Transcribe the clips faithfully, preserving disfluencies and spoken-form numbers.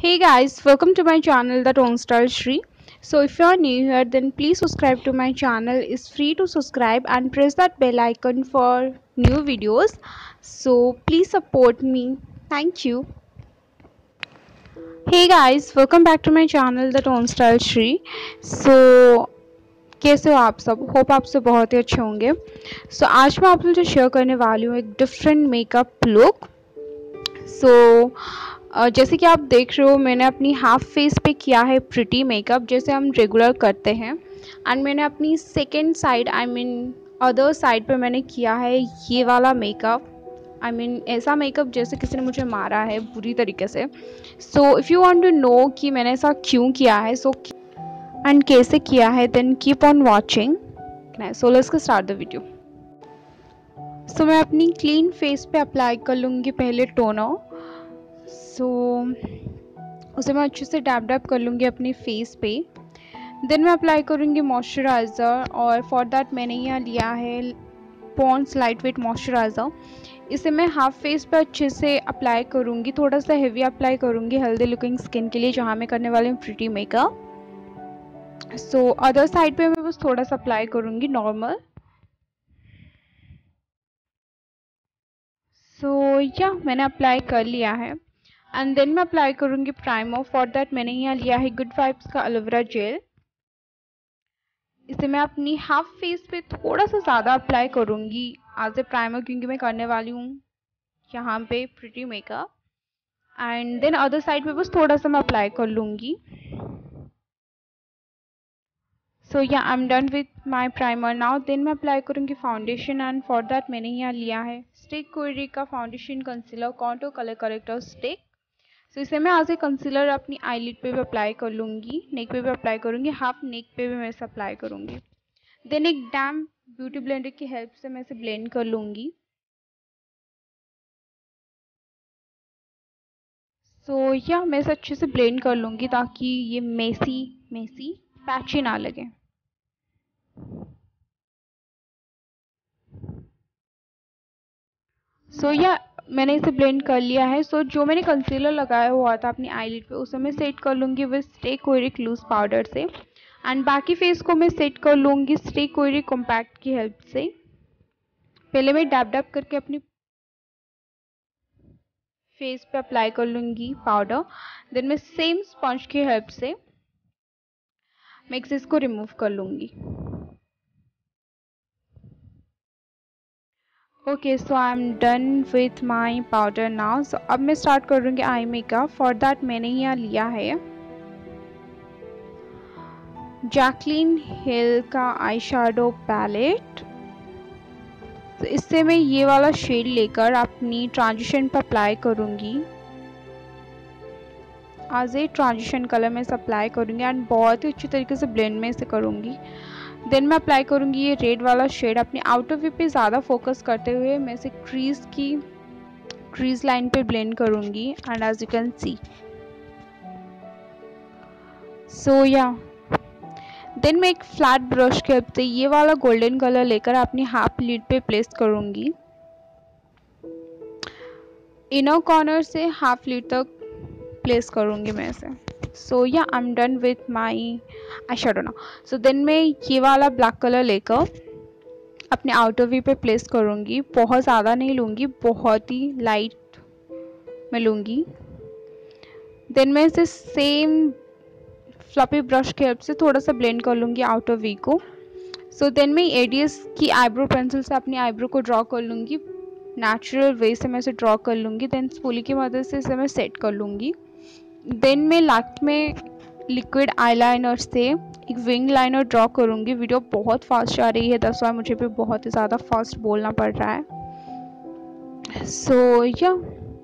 Hey guys, welcome to my channel The Tone Style Shri. So if you are new here, then please subscribe to my channel. It's free to subscribe and press that bell icon for new videos. So please support me. Thank you. Hey guys, welcome back to my channel The Tone Style Shri. So कैसे हो आप सब? Hope आप सब बहुत ही अच्छे होंगे. सो so, आज मैं आप लोगों से शेयर करने वाली हूँ एक different makeup look. So uh, जैसे कि आप देख रहे हो, मैंने अपनी हाफ फेस पे किया है प्रिटी मेकअप जैसे हम रेगुलर करते हैं. एंड मैंने अपनी second side I mean other side पे मैंने किया है ये वाला मेकअप. आई I मीन mean, ऐसा मेकअप जैसे किसी ने मुझे मारा है बुरी तरीके से. So if you want to know कि मैंने ऐसा क्यों किया है सो एंड कैसे किया है, then keep on watching. So let's start the video. So मैं अपनी क्लीन फेस पे अप्लाई कर लूँगी पहले टोनर. सो so, उसे मैं अच्छे से डैप डैप कर लूँगी अपनी फेस पे. देन मैं अप्लाई करूँगी मॉइस्चराइज़र, और फॉर दैट मैंने यहाँ लिया है पॉन्ड्स लाइट वेट मॉइस्चराइज़र. इसे मैं हाफ फेस पे अच्छे से अप्लाई करूँगी, थोड़ा सा हेवी अप्लाई करूँगी हेल्दी लुकिंग स्किन के लिए जहाँ मैं करने वाली हूँ pretty makeup. So other side पे मैं बस थोड़ा सा अप्लाई करूँगी नॉर्मल. सो या मैंने अप्लाई कर लिया है. एंड देन मैं अप्लाई करूँगी प्राइमर. फॉर दैट मैंने यहाँ लिया है गुड वाइब्स का एलोवेरा जेल. इसे मैं अपनी हाफ फेस पे थोड़ा सा ज़्यादा अप्लाई करूँगी एज ए प्राइमर, क्योंकि मैं करने वाली हूँ यहाँ पे pretty makeup. And then other side पे बस थोड़ा सा मैं अप्लाई कर लूँगी. So yeah I am done with my primer now. Then मैं अप्लाई करूँगी फाउंडेशन. एंड फॉर दैट मैंने यहाँ लिया है स्टिक कोयरी का foundation concealer contour colour corrector stick. So इसे मैं आज ए कंसीलर अपनी आईलिड पे भी अप्लाई कर लूँगी, नेक पे भी अप्लाई करूँगी, हाफ नेक पे भी मैं इसे अप्लाई करूँगी. देन एक डैम ब्यूटी ब्लेंडर की हेल्प से मैं इसे ब्लेंड कर लूँगी. सो so, या मैं इसे अच्छे से ब्लेंड कर लूँगी ताकि ये मेसी मेसी पैची ना लगे. सो so, या मैंने इसे ब्लेंड कर लिया है. सो so, जो मैंने कंसीलर लगाया हुआ था अपनी आईलिड पे उसे मैं सेट कर लूँगी with stay quirky loose powder से. एंड बाकी फेस को मैं सेट कर लूँगी स्टे कोयरिक कॉम्पैक्ट की हेल्प से. पहले मैं डैप डैप करके अपनी फेस पे अप्लाई कर लूँगी पाउडर. देन मैं सेम स्पंज की हेल्प से मैं एक्सेस को रिमूव कर लूँगी. Okay, so I am done with my powder now. So अब मैं स्टार्ट करूँगी आई मेकअप. फॉर दैट मैंने यहाँ लिया है जैकलीन हिल का आई शेडो पैलेट. तो इससे मैं ये वाला शेड लेकर अपनी ट्रांजिशन पर अप्लाई करूँगी. आज ए ट्रांजिशन कलर में इसे अप्लाई करूँगी एंड बहुत ही अच्छी तरीके से ब्लेंड में इसे करूँगी. देन मैं अप्लाई करूँगी ये रेड वाला शेड अपनी आउटर वी पे ज़्यादा फोकस करते हुए मैं इसे क्रीज की क्रीज लाइन पे ब्लेंड करूँगी. And as you can see so yeah then मैं एक फ्लैट ब्रश के हेल्प से ये वाला गोल्डन कलर लेकर अपनी हाफ लिड पे प्लेस करूँगी. इनर कॉर्नर से हाफ लिड तक प्लेस करूँगी मैं इसे. So yeah I am done with my eye shadow now. So then मैं ये वाला ब्लैक कलर लेकर अपने आउटर वी पे प्लेस करूँगी. बहुत ज़्यादा नहीं लूँगी, बहुत ही लाइट मैं लूँगी. देन मैं इसे सेम फ्लफी ब्रश की हेल्प से थोड़ा सा ब्लेंड कर लूँगी आउटर वी को. सो देन मैं एडीएस की आईब्रो पेंसिल से अपनी आईब्रो को ड्रॉ कर लूँगी. नेचुरल वे से मैं इसे ड्रॉ कर लूँगी. देन स्पूली की मदद से इसे मैं सेट कर लूँगी. देन मैं लास्ट में लिक्विड आईलाइनर से एक विंग लाइनर ड्रॉ करूँगी. वीडियो बहुत फास्ट आ रही है, दस बार मुझे भी बहुत ही ज़्यादा फास्ट बोलना पड़ रहा है. सो या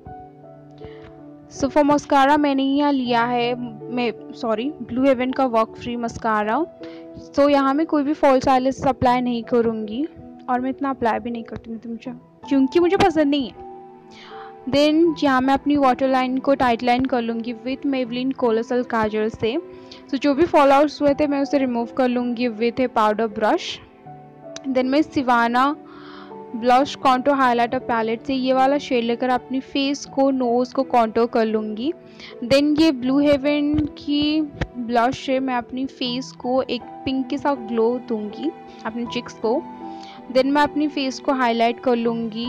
सो फॉर मस्कारा मैंने यहाँ लिया है मैं सॉरी ब्लू हेवन का वर्क फ्री मस्कारा. सो यहाँ मैं कोई भी फॉल्स आईलैश अप्लाई नहीं करूँगी और मैं इतना अप्लाई भी नहीं करती हूँ मुझे क्योंकि मुझे पसंद नहीं है. देन यहाँ मैं अपनी वाटर लाइन को टाइट लाइन कर लूँगी विथ मेवलिन कोलोसल काजल से. सो so, जो भी फॉल आउट्स हुए थे मैं उसे रिमूव कर लूँगी with a powder brush. Then मैं Sivanna blush contour highlighter palette से ये वाला शेड लेकर अपनी फेस को, नोज़ को कॉन्टोर कर लूँगी। देन ये ब्लू हेवन की ब्लश से मैं अपनी फेस को एक पिंक के साथ ग्लो दूंगी, अपने चिक्स को। देन मैं अपनी फेस को हाईलाइट कर लूँगी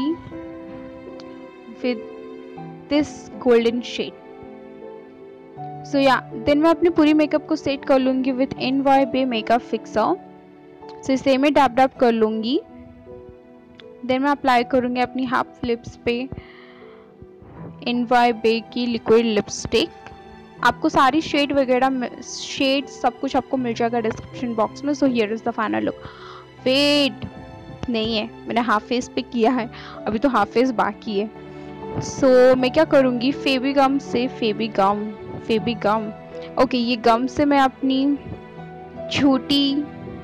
with this golden shade. So yeah then मैं अपनी पूरी मेकअप को सेट कर लूँगी with N Y bae makeup fixer. So इसे मैं डैप डैप कर लूँगी। देन मैं अप्लाई करूँगी अपनी हाफ लिप्स पे एन वाई बे की लिक्विड लिपस्टिक। आपको सारी शेड वगैरह शेड सब कुछ आपको मिल जाएगा डिस्क्रिप्शन बॉक्स में। So here is the final look. Wait नहीं है, मैंने हाफ फेस पे किया है, अभी तो हाफ फेस बाकी है। सो so, मैं क्या करूँगी, फेवी गम से फेवी गम फेवी गम ओके ये गम से मैं अपनी झूठी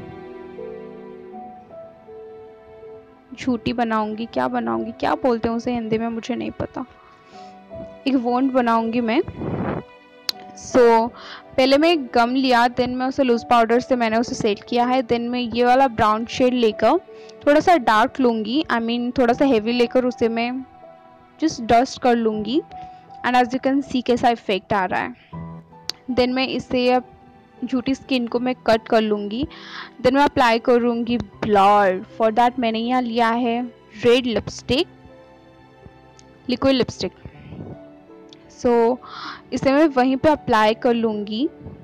झूठी बनाऊंगी। क्या बनाऊंगी, क्या बोलते हैं उसे हिंदी में, मुझे नहीं पता। एक वॉन्ड बनाऊंगी मैं। सो so, पहले मैं एक गम लिया, देन मैं उसे लूज पाउडर से मैंने उसे सेट किया है। देन मैं ये वाला ब्राउन शेड लेकर थोड़ा सा डार्क लूँगी, आई मीन थोड़ा सा हेवी लेकर उसे मैं जस्ट डस्ट कर लूँगी। And as you can see कैसा इफेक्ट आ रहा है। देन मैं इसे अब झूठी स्किन को मैं कट कर लूँगी। देन मैं अप्लाई करूँगी ब्लर। फॉर दैट मैंने यहाँ लिया है red lipstick, liquid lipstick. So so, इसे मैं वहीं पे अप्लाई कर लूँगी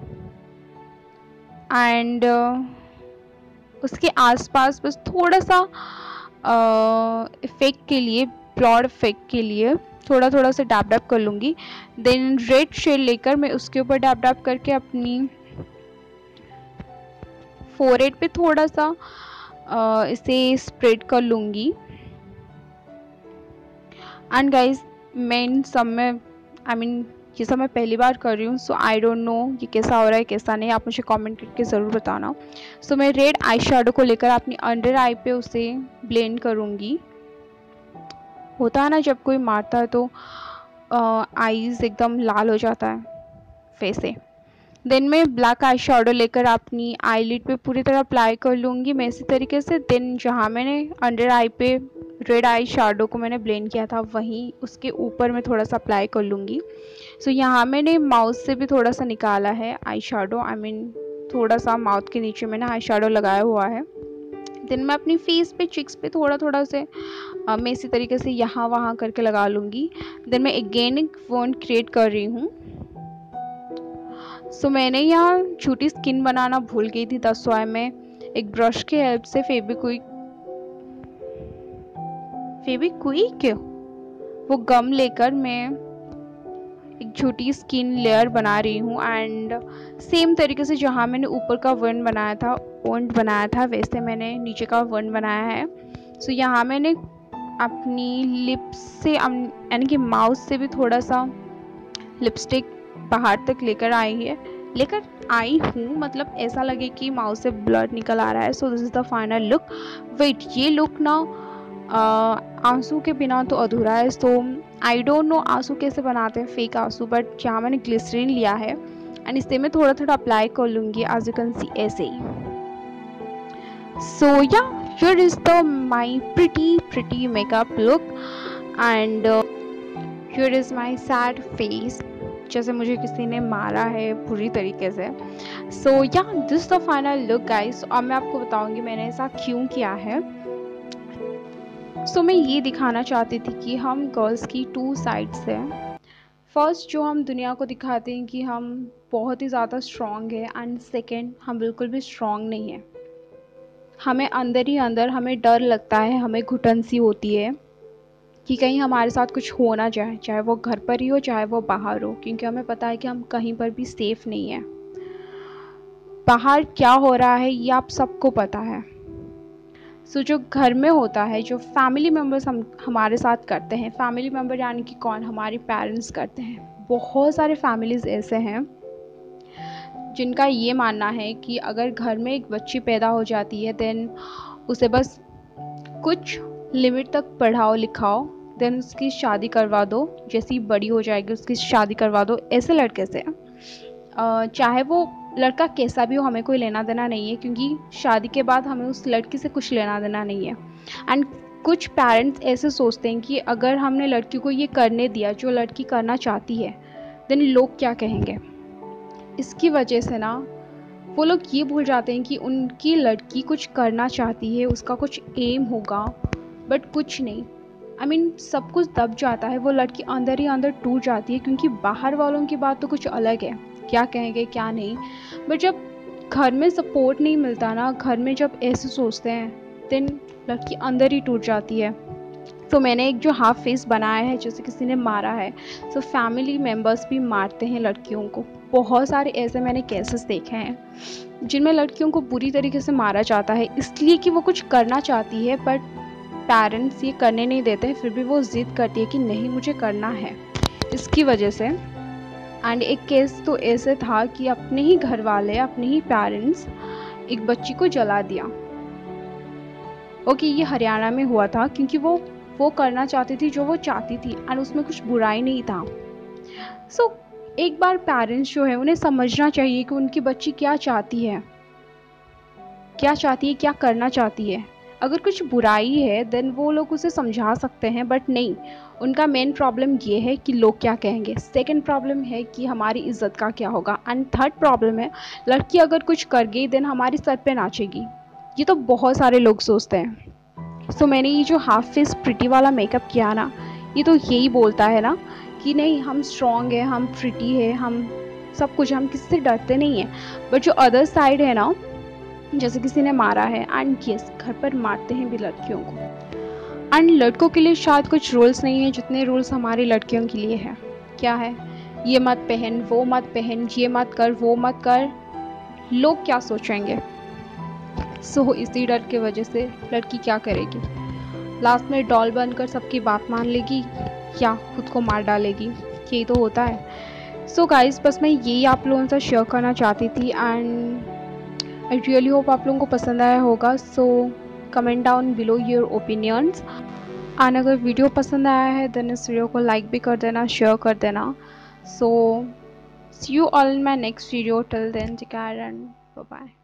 एंड uh, उसके आसपास बस थोड़ा सा इफेक्ट uh, के लिए, ब्लॉड इफेक्ट के लिए थोड़ा थोड़ा सा डैप डैप कर लूँगी। देन रेड शेड लेकर मैं उसके ऊपर डैप डैप करके अपनी फोरहेड पे थोड़ा सा uh, इसे स्प्रेड कर लूँगी। एंड गाइज मैं इन सब में आई I मीन mean, ये सब मैं पहली बार कर रही हूँ, सो आई डोंट नो ये कैसा हो रहा है कैसा नहीं, आप मुझे कमेंट करके ज़रूर बताना। सो so, मैं रेड आई शेडो को लेकर अपनी अंडर आई पे उसे ब्लेंड करूँगी। होता है ना जब कोई मारता है तो आईज एकदम लाल हो जाता है फेस से। देन मैं ब्लैक आई शेडो लेकर अपनी आईलिड पे पूरी तरह अप्लाई कर लूँगी मैं इसी तरीके से। देन जहाँ मैंने अंडर आई पे रेड आई शेडो को मैंने ब्लेंड किया था वहीं उसके ऊपर मैं थोड़ा सा अप्लाई कर लूँगी। सो so, यहाँ मैंने माउथ से भी थोड़ा सा निकाला है आई शेडो, आई मीन थोड़ा सा माउथ के नीचे मैंने आई शेडो लगाया हुआ है। देन मैं अपनी फेस पे, चिक्स पे थोड़ा थोड़ा से आ, मैं इसी तरीके से यहाँ वहाँ करके लगा लूँगी। देन मैं अगेन एक वॉन्ड क्रिएट कर रही हूँ। सो so, मैंने यहाँ छोटी स्किन बनाना भूल गई थी, दैट्स व्हाई मैं एक ब्रश के हेल्प से फेविक्विक फेविक्विक वो गम लेकर मैं एक छोटी स्किन लेयर बना रही हूँ। एंड सेम तरीके से जहाँ मैंने ऊपर का वन बनाया था वॉन्ड बनाया था वैसे मैंने नीचे का वन बनाया है। सो so, यहाँ मैंने अपनी लिप्स से यानी कि माउथ से भी थोड़ा सा लिपस्टिक बाहर तक लेकर आई है लेकर आई हूँ मतलब ऐसा लगे कि माउथ से ब्लड निकल आ रहा है। So this is the final look. Wait ये लुक ना आंसू के बिना तो अधूरा है। सो आई डोंट नो आंसू कैसे बनाते हैं, फेक आंसू, बट यहाँ मैंने ग्लिसरीन लिया है एंड इसे मैं थोड़ा थोड़ा अप्लाई कर लूँगी एज यू कैन सी ऐसे ही। So yeah here is the my pretty pretty makeup look and here is my sad face, जैसे मुझे किसी ने मारा है पूरी तरीके से। So yeah this the final look guys. अब मैं आपको बताऊंगी मैंने ऐसा क्यों किया है। सो so, मैं ये दिखाना चाहती थी कि हम गर्ल्स की टू साइड्स हैं। फर्स्ट जो हम दुनिया को दिखाते हैं कि हम बहुत ही ज़्यादा स्ट्रॉन्ग है एंड सेकेंड हम बिल्कुल भी स्ट्रॉन्ग नहीं है। हमें अंदर ही अंदर हमें डर लगता है, हमें घुटन सी होती है कि कहीं हमारे साथ कुछ हो ना जाए, चाहे वो घर पर ही हो चाहे वो बाहर हो, क्योंकि हमें पता है कि हम कहीं पर भी सेफ़ नहीं है। बाहर क्या हो रहा है ये आप सबको पता है। सो so, जो घर में होता है, जो फैमिली मेम्बर्स हम हमारे साथ करते हैं, फैमिली मेम्बर यानी कि कौन, हमारे पेरेंट्स करते हैं। बहुत सारे फैमिलीज़ ऐसे हैं जिनका ये मानना है कि अगर घर में एक बच्ची पैदा हो जाती है देन उसे बस कुछ लिमिट तक पढ़ाओ लिखाओ, देन उसकी शादी करवा दो, जैसी बड़ी हो जाएगी उसकी शादी करवा दो। ऐसे लड़के से चाहे वो लड़का कैसा भी हो हमें कोई लेना देना नहीं है, क्योंकि शादी के बाद हमें उस लड़की से कुछ लेना देना नहीं है। एंड कुछ पेरेंट्स ऐसे सोचते हैं कि अगर हमने लड़की को ये करने दिया जो लड़की करना चाहती है, देन लोग क्या कहेंगे। इसकी वजह से ना वो लोग ये भूल जाते हैं कि उनकी लड़की कुछ करना चाहती है, उसका कुछ एम होगा, बट कुछ नहीं। आई I मीन mean, सब कुछ दब जाता है, वो लड़की अंदर ही अंदर टूट जाती है, क्योंकि बाहर वालों की बात तो कुछ अलग है, क्या कहेंगे क्या नहीं, बट जब घर में सपोर्ट नहीं मिलता ना, घर में जब ऐसे सोचते हैं, देन लड़की अंदर ही टूट जाती है। तो मैंने एक जो हाफ फेस बनाया है, जैसे किसी ने मारा है, तो फैमिली मेम्बर्स भी मारते हैं लड़कियों को। बहुत सारे ऐसे मैंने केसेस देखे हैं जिनमें लड़कियों को बुरी तरीके से मारा जाता है, इसलिए कि वो कुछ करना चाहती है, बट पेरेंट्स ये करने नहीं देते, फिर भी वो ज़िद करती है कि नहीं मुझे करना है, इसकी वजह से। एंड एक केस तो ऐसे था कि अपने ही घर वाले, अपने ही पेरेंट्स एक बच्ची को जला दिया। ओके, ये हरियाणा में हुआ था, क्योंकि वो वो करना चाहती थी जो वो चाहती थी, एंड उसमें कुछ बुराई नहीं था। सो so, एक बार पेरेंट्स जो है उन्हें समझना चाहिए कि उनकी बच्ची क्या चाहती है, क्या चाहती है, क्या करना चाहती है। अगर कुछ बुराई है देन वो लोग उसे समझा सकते हैं, बट नहीं, उनका मेन प्रॉब्लम ये है कि लोग क्या कहेंगे। सेकंड प्रॉब्लम है कि हमारी इज्जत का क्या होगा, एंड थर्ड प्रॉब्लम है लड़की अगर कुछ कर गई देन हमारी सर पे नाचेगी। ये तो बहुत सारे लोग सोचते हैं। सो so, मैंने ये जो हाफ फेस प्रिटी वाला मेकअप किया ना, ये तो यही बोलता है ना कि नहीं हम स्ट्रॉन्ग है, हम प्रिटी है, हम सब कुछ, हम किससे डरते नहीं हैं। बट जो अदर साइड है ना, जैसे किसी ने मारा है, एंड यस घर पर मारते हैं भी लड़कियों को। एंड लड़कों के लिए शायद कुछ रूल्स नहीं है जितने रूल्स हमारी लड़कियों के लिए है। क्या है, ये मत पहन, वो मत पहन, ये मत कर, वो मत कर, लोग क्या सोचेंगे। सो so, इसी डर के वजह से लड़की क्या करेगी, लास्ट में डॉल बनकर सबकी बात मान लेगी या खुद को मार डालेगी। यही तो होता है। सो so गाइस, बस मैं यही आप लोगों से शेयर करना चाहती थी, एंड आई रियली होप आप लोगों को पसंद आया होगा। So comment down below your opinions, and अगर वीडियो पसंद आया है देन इस वीडियो को लाइक भी कर देना, शेयर कर देना। So see you all in my next video, till then take care and bye bye.